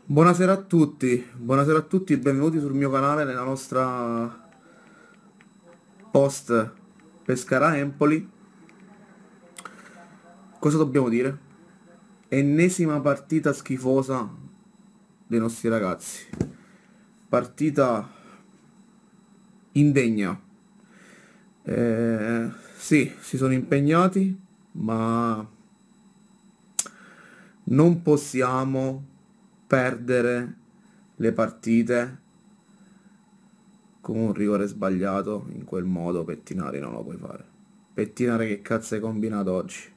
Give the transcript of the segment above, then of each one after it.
Buonasera a tutti, benvenuti sul mio canale nella nostra post Pescara Empoli. Cosa dobbiamo dire? Ennesima partita schifosa dei nostri ragazzi. Partita indegna. Sì, si sono impegnati, ma non possiamo perdere le partite con un rigore sbagliato in quel modo. Pettinari non lo puoi fare. Pettinari, che cazzo hai combinato oggi?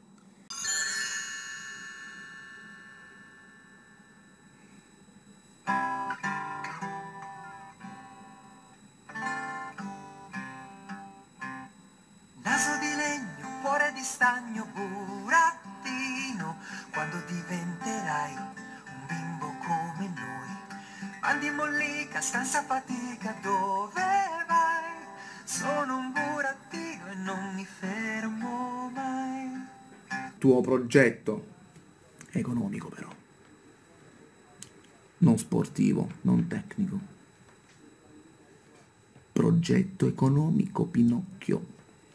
Naso di legno, cuore di stagno, burattino, quando diventerai un bimbo come noi. Mandi mollica, stanza fatica, dove vai? Sono un burattino e non mi fermo mai. Tuo progetto economico però, non sportivo, non tecnico. Progetto economico Pinocchio.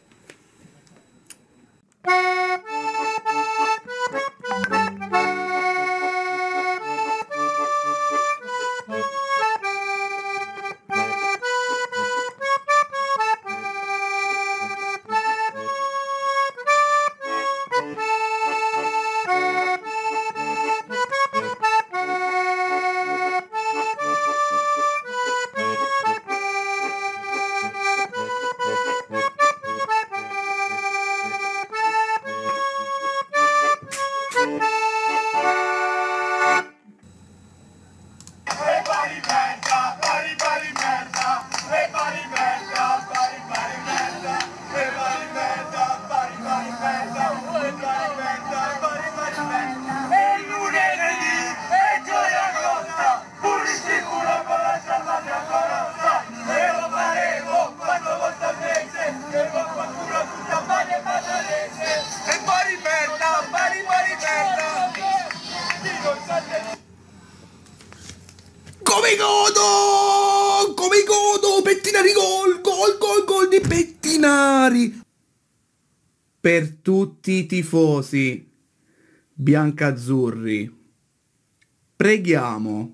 Come godo! Pettinari, gol di Pettinari! Per tutti i tifosi biancazzurri, preghiamo,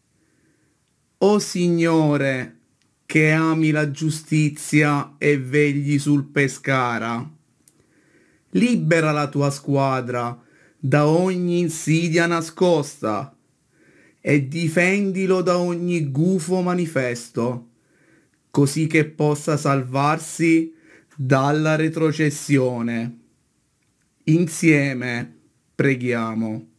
o Signore che ami la giustizia e vegli sul Pescara, libera la tua squadra da ogni insidia nascosta e difendilo da ogni gufo manifesto, così che possa salvarsi dalla retrocessione. Insieme preghiamo.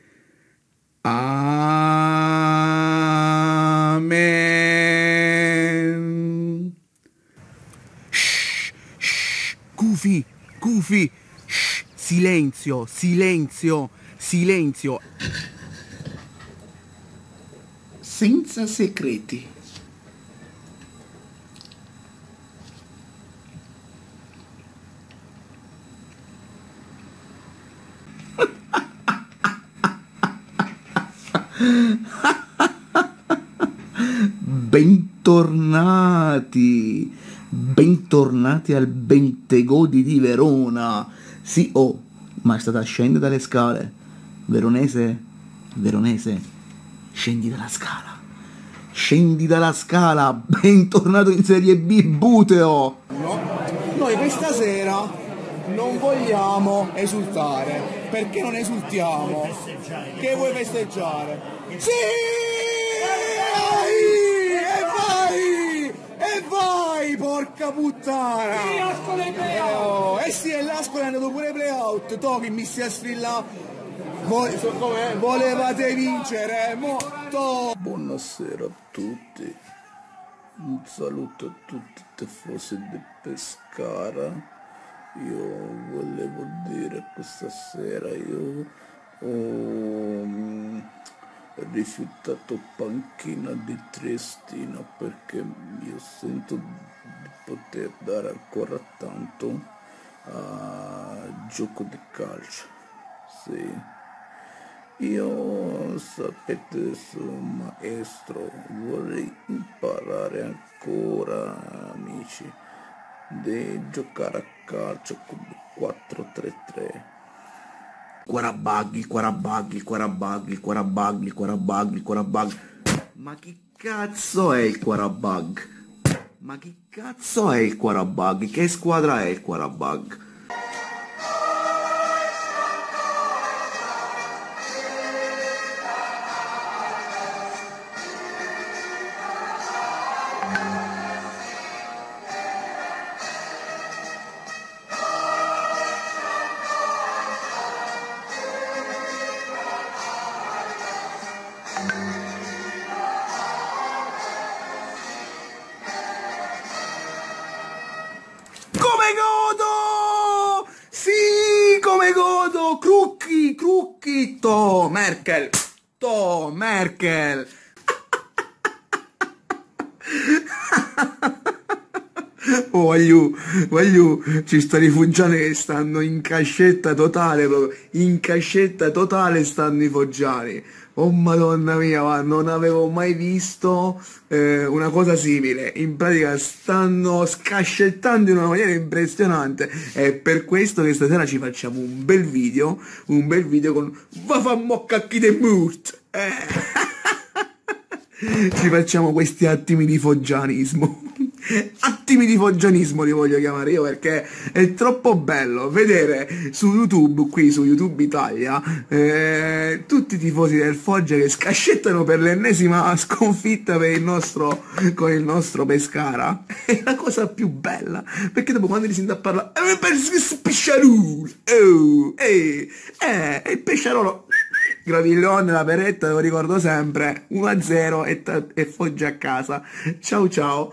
Amen. Shh, shh, Gufi, shh, silenzio, silenzio, silenzio. Senza segreti. Bentornati al Bentegodi di Verona. Sì, oh, ma è stata scendere dalle scale. Veronese, scendi dalla scala, bentornato in Serie B, Buteo. No, noi questa sera non vogliamo esultare. Perché non esultiamo? Che vuoi festeggiare? Sì! E vai, porca puttana! Sì, Ascoli ai playout! Eh sì, e l'Ascoli è andato pure ai playout. Tu che mi stai a strillare? Volevate vincere, Buonasera a tutti. Un saluto a tutti i tifosi di Pescara. Io volevo dire questa sera ho rifiutato panchina di Triestina perché io sento di poter dare ancora tanto a gioco di calcio. Sì. Io sapete maestro, vorrei imparare ancora, amici, di giocare a calcio con 4-3-3. Quarabaghi, quarabaghi, quarabaghi, quarabaghi, quarabaghi, quarabaghi. Ma chi cazzo è il quarabag? Ma chi cazzo è il quarabag? Che squadra è il quarabag? Come godo! Sì, come godo! Crucchi, crucchi! To, Merkel! To, Merkel! Oh, voglio, ci sto rifugiando che stanno in cascetta totale, proprio, in cascetta totale stanno i foggiani. Oh madonna mia, ma non avevo mai visto una cosa simile. In pratica stanno scascettando in una maniera impressionante. È per questo che stasera ci facciamo un bel video con va fa mocca chi de murt. Ci facciamo questi attimi di foggianismo. Attimi di foggianismo li voglio chiamare io, perché è troppo bello vedere su YouTube, qui su YouTube Italia, tutti i tifosi del Foggia che scascettano per l'ennesima sconfitta con il nostro Pescara. È la cosa più bella, perché dopo quando li sento a parlare il Pesciarolo Gravillon nella peretta, lo ricordo sempre, 1-0 e Foggia a casa. Ciao ciao.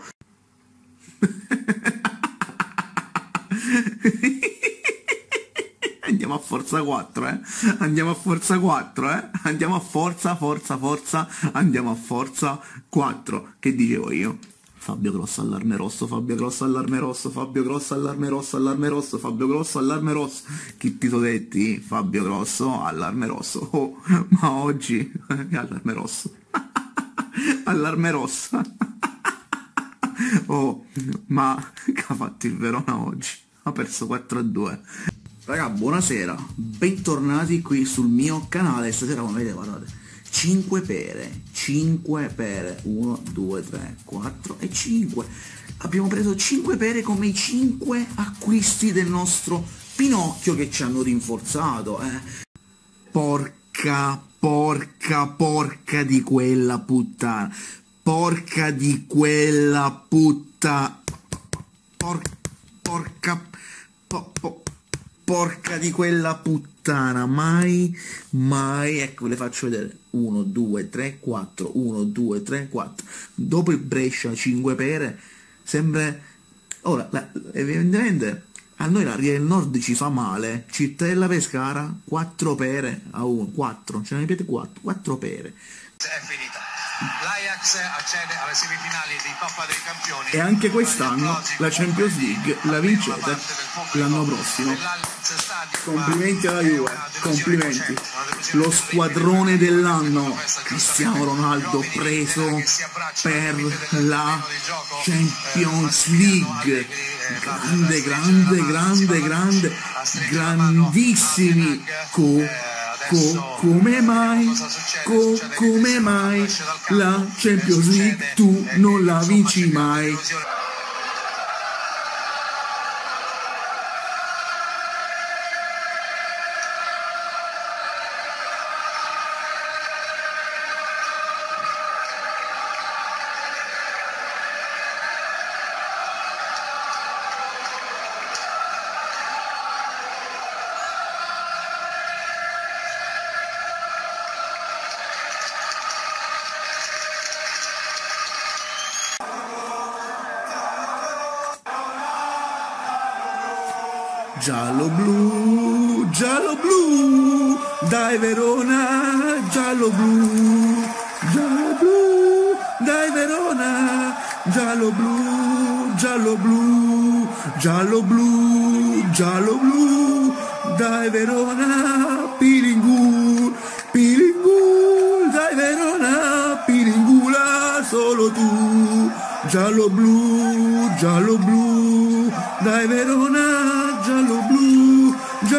Andiamo a forza 4, andiamo a forza 4, andiamo a forza, andiamo a forza 4. Che dicevo io? Fabio Grosso allarme rosso, Fabio Grosso allarme rosso, Fabio Grosso allarme rosso, allarme rosso, Fabio Grosso allarme rosso. Chi ti so detti? Fabio Grosso allarme rosso. Oh, ma oggi allarme rosso. Allarme rossa. Oh, ma che ha fatto il Verona oggi? Ha perso 4-2. Raga, buonasera, bentornati qui sul mio canale. Stasera, come vedete, guardate, 5 pere, 1, 2, 3, 4 e 5. Abbiamo preso 5 pere come i 5 acquisti del nostro Pinocchio che ci hanno rinforzato, Porca di quella puttana. Porca di quella puttana. Porca di quella puttana. Mai, ecco, le faccio vedere. 1, 2, 3, 4. 1, 2, 3, 4. Dopo il Brescia 5 pere. Sembra... Ora, evidentemente a noi la Ria del Nord ci fa male. Cittadella Pescara 4 pere a 1. 4, ce ne ripete 4. 4 pere. È finita. L'Ajax accede alle semifinali di Coppa dei Campioni. E anche quest'anno la Champions League la vincete l'anno prossimo. Complimenti alla Juve, complimenti. Lo squadrone dell'anno, Cristiano Ronaldo preso per la Champions League. Grande, grandissimi. Come mai la Champions League tu non la vinci mai? Giallo blu, dai Verona, giallo blu, dai Verona, giallo blu, dai Verona, Pilingu, dai Verona, Piringula, solo tu, giallo blu, dai Verona, giallo blu,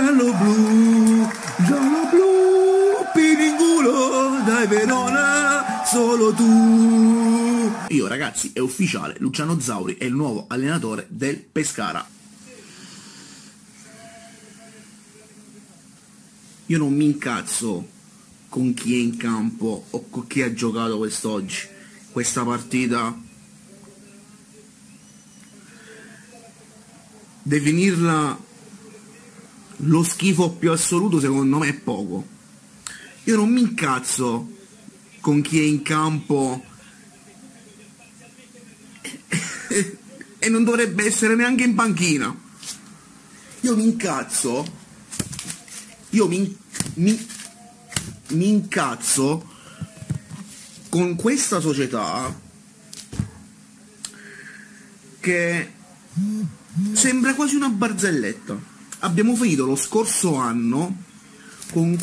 Piringulo, dai Verona, solo tu. Io ragazzi, è ufficiale, Luciano Zauri è il nuovo allenatore del Pescara. Io non mi incazzo con chi è in campo o con chi ha giocato quest'oggi, questa partita. Definirla lo schifo più assoluto secondo me è poco. Io non mi incazzo con chi è in campo e non dovrebbe essere neanche in panchina. Io mi incazzo, mi incazzo con questa società che sembra quasi una barzelletta. Abbiamo finito lo scorso anno con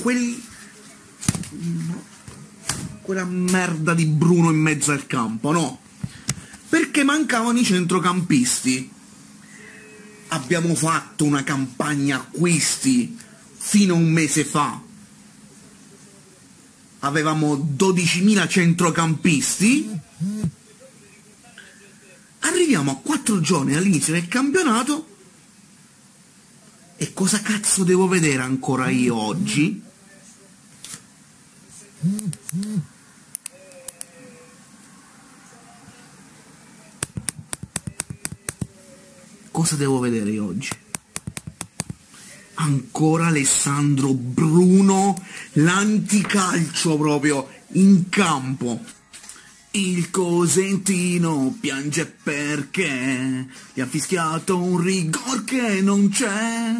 quella merda di Bruno in mezzo al campo, no? Perché mancavano i centrocampisti. Abbiamo fatto una campagna acquisti fino a un mese fa. Avevamo 12.000 centrocampisti. Arriviamo a 4 giorni all'inizio del campionato. E cosa cazzo devo vedere ancora io oggi? Cosa devo vedere io oggi? Ancora Alessandro Bruno, l'anticalcio proprio, in campo. Il cosentino piange perché gli ha fischiato un rigor che non c'è.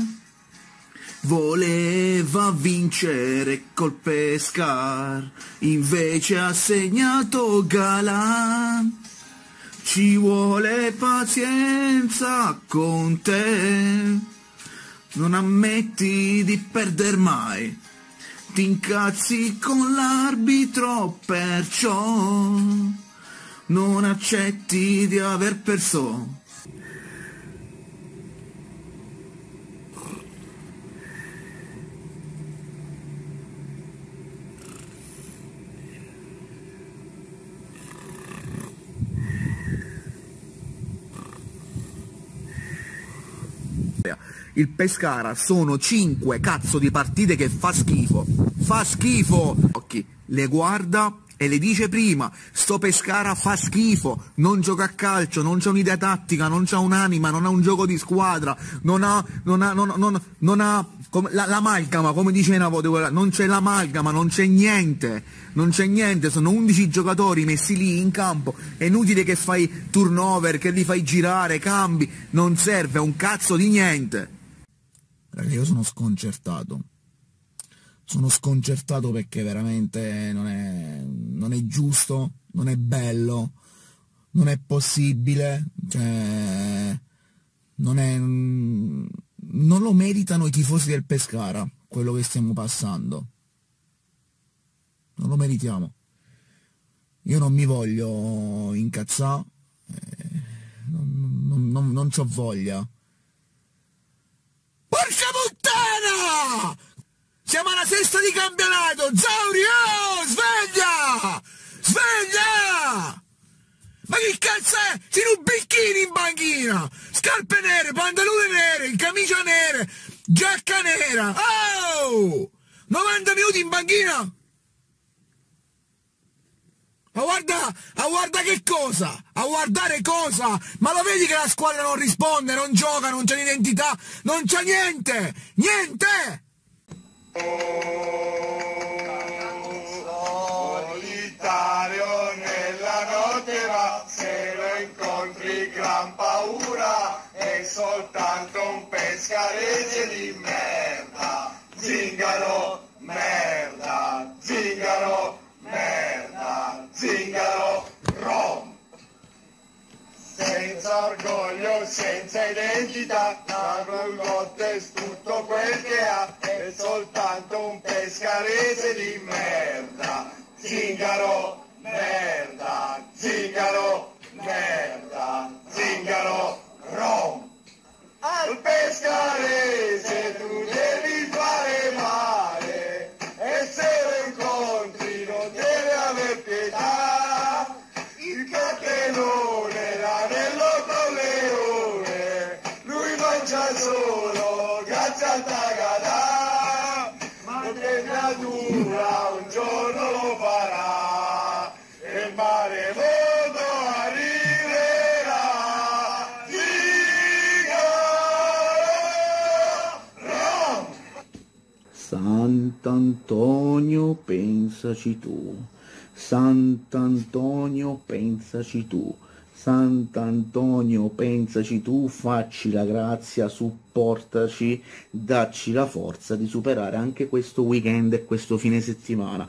Voleva vincere col Pescar, invece ha segnato Galan. Ci vuole pazienza con te, non ammetti di perder mai. Ti incazzi con l'arbitro, perciò non accetti di aver perso. Il Pescara sono 5 cazzo di partite che fa schifo, Occhi, le guarda e le dice prima, sto Pescara fa schifo, non gioca a calcio, non c'è un'idea tattica, non c'ha un'anima, non ha un gioco di squadra, non ha l'amalgama, come dice una volta, non c'è l'amalgama, non c'è niente, sono 11 giocatori messi lì in campo, è inutile che fai turnover, che li fai girare, cambi, non serve un cazzo di niente. Raga, io sono sconcertato perché veramente non è giusto, non è bello, non è possibile, cioè non lo meritano i tifosi del Pescara, quello che stiamo passando, non lo meritiamo. Io non mi voglio incazzare, non c'ho voglia. Porca puttana! Siamo alla sesta di campionato! Zauri, oh! Sveglia! Sveglia! Ma che cazzo è? Sei un bicchini in banchina! Scarpe nere, pantalone nere, camicia nera, giacca nera! Oh! 90 minuti in banchina! A guarda che cosa? A guardare cosa? Ma lo vedi che la squadra non risponde, non gioca, non c'è l'identità, non c'è niente! Niente! Solitario nella notte va, se lo incontri gran paura, è soltanto un pescarese di merda. Zingaro, merda, zingaro, merda, zingaro, rom. Senza orgoglio, senza identità, la Roulotte è tutto quel che ha, è soltanto un pescarese di merda. zingaro, merda, zingaro, merda, zingaro, rom. Al pescarese tu devi fare male e se lo incontri non deve aver pietà. Il cattenone, l'anello con leone, lui mangia solo grazie al tagadà, ma che natura un giorno lo farà e il mare mondo arriverà. Zingaro, Sant'Antonio, pensaci tu. Sant'Antonio, pensaci tu. Sant'Antonio, pensaci tu, facci la grazia, supportaci, dacci la forza di superare anche questo weekend e questo fine settimana.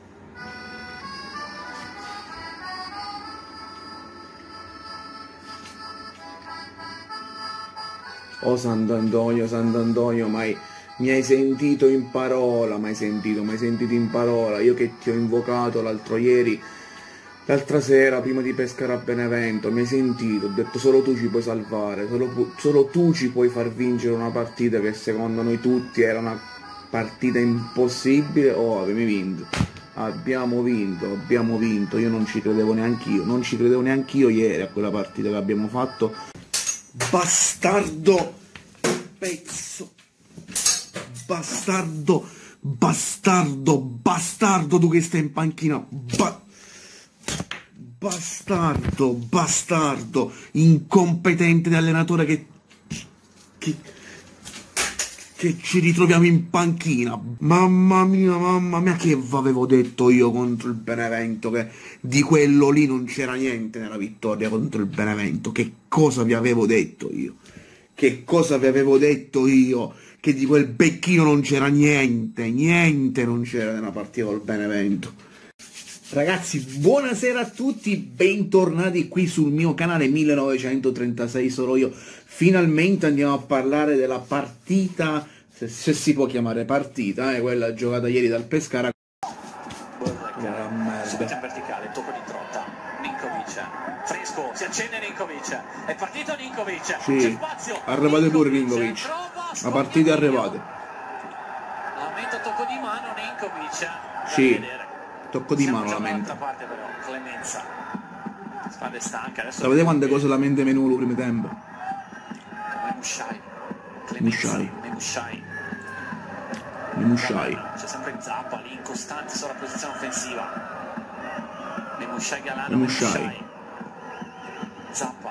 Oh Sant'Antonio, mi hai sentito in parola, mi hai sentito in parola, io che ti ho invocato l'altra sera prima di pescare a Benevento, mi hai sentito, ho detto solo tu ci puoi salvare, solo tu ci puoi far vincere una partita che secondo noi tutti era una partita impossibile. Oh, avevi vinto, abbiamo vinto, io non ci credevo neanch'io ieri a quella partita che abbiamo fatto. Bastardo, pezzo, bastardo, tu che stai in panchina, bastardo, incompetente di allenatore che ci ritroviamo in panchina. Mamma mia, che avevo detto io contro il Benevento, che di quello lì non c'era niente nella vittoria contro il Benevento. Che cosa vi avevo detto io? Che di quel becchino non c'era niente non c'era nella partita col Benevento. Ragazzi, buonasera a tutti, bentornati qui sul mio canale 1936 sono io. Finalmente andiamo a parlare della partita, se si può chiamare partita, quella giocata ieri dal Pescara. Subito in verticale, tocco di Trotta, Ninkovic, fresco, si accende Ninkovic, è partito Ninkovic, Sì, c'è spazio, arrivate pure Ninkovic, la partita è arrivata. Lamento tocco di mano Ninkovic, Sì, tocco di mano lamento. Parte però, clemenza, spalla è stanca, adesso Sapete quante cose lamenta Menulu primo tempo? Memushai. C'è sempre Zappa lì, incostante sulla posizione offensiva. Memushai Galano, Memushai. Zappa.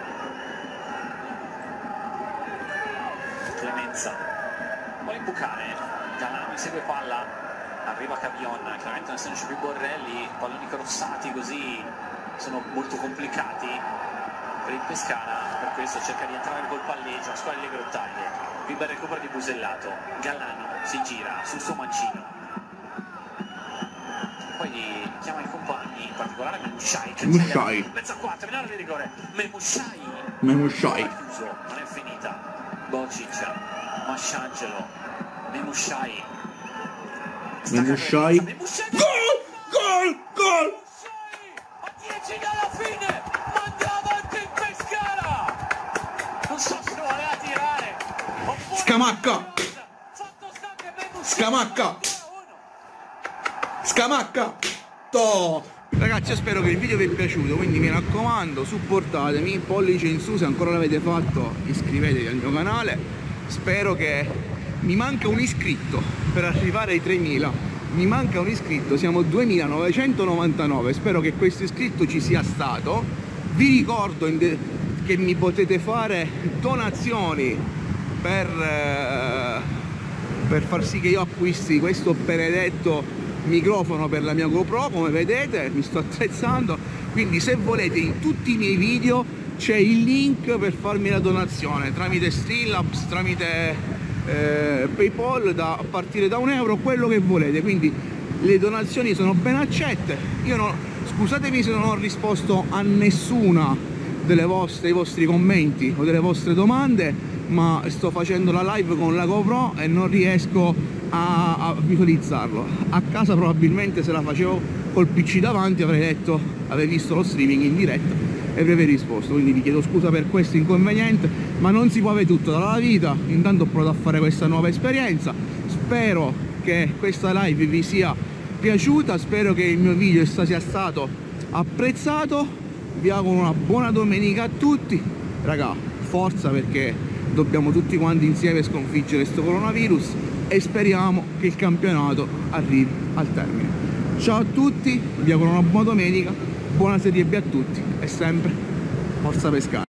Clemenza. Vuole imbucare. Galano insegue palla. Arriva Cavion. Chiaramente non essendoci più Borrelli. Palloni crossati così sono molto complicati per il Pescara. Per questo cerca di entrare col palleggio. Squaglia le grottaglie. Qui bel recupero di Busellato. Galano si gira sul suo mancino. Poi chiama i compagni, in particolare Memushai. Mezzo a 4, in area di rigore. Memushai. Chiuso, non è finita. Bocic, Masciangelo, Memushai. Gol! A 10 dalla fine, manda avanti il Pescara. Non so se lo voleva tirare. Scamacca! Ragazzi, io spero che il video vi è piaciuto, quindi mi raccomando, supportatemi, pollice in su se ancora l'avete fatto, iscrivetevi al mio canale. Spero che mi manca un iscritto per arrivare ai 3000. Mi manca un iscritto, siamo 2999, spero che questo iscritto ci sia stato. Vi ricordo che mi potete fare donazioni per far sì che io acquisti questo benedetto microfono per la mia GoPro. Come vedete mi sto attrezzando, quindi se volete in tutti i miei video c'è il link per farmi la donazione tramite Streamlabs, tramite PayPal, a partire da €1, quello che volete. Quindi le donazioni sono ben accette. Scusatemi se non ho risposto a nessuna dei vostri commenti o delle vostre domande, ma sto facendo la live con la GoPro e non riesco a visualizzarlo. A casa probabilmente se la facevo col PC davanti avrei visto lo streaming in diretta e avrei risposto, quindi vi chiedo scusa per questo inconveniente, ma non si può avere tutto dalla vita. Intanto ho provato a fare questa nuova esperienza, spero che questa live vi sia piaciuta, spero che il mio video sia stato apprezzato, vi auguro una buona domenica a tutti, raga, forza, perché dobbiamo tutti quanti insieme sconfiggere questo coronavirus e speriamo che il campionato arrivi al termine. Ciao a tutti, vi auguro una buona domenica, buona Serie B a tutti e sempre forza Pescara.